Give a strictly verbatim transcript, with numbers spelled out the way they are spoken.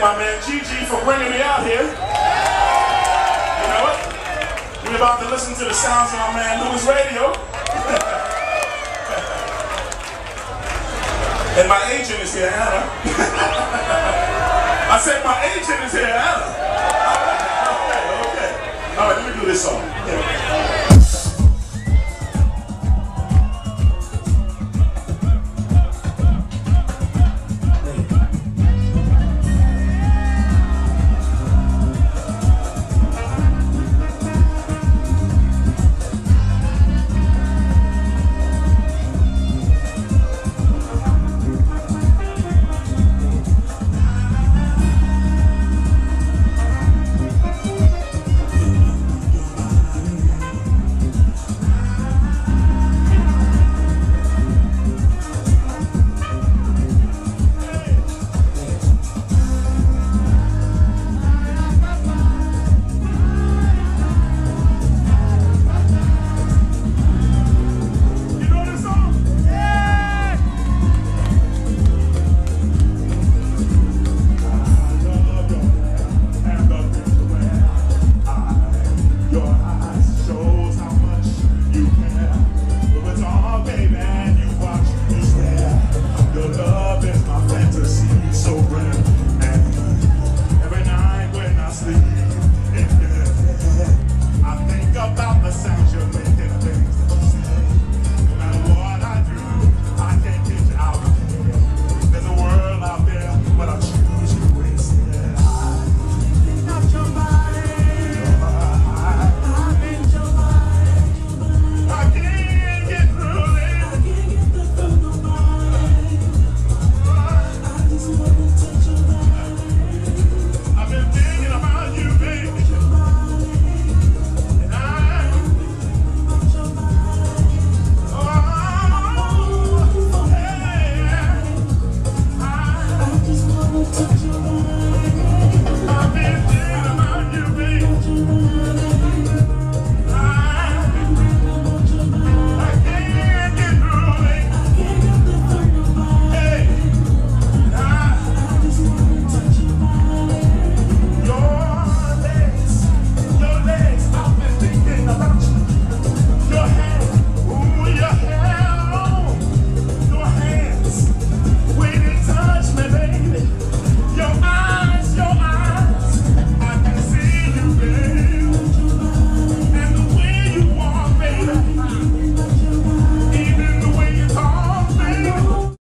my man Gigi for bringing me out here. You know what? We're about to listen to the sounds of my man Louis Radio. And my agent is here, Anna. I said my agent is here, Anna. All right, okay, okay. All right, let me do this song. Yeah.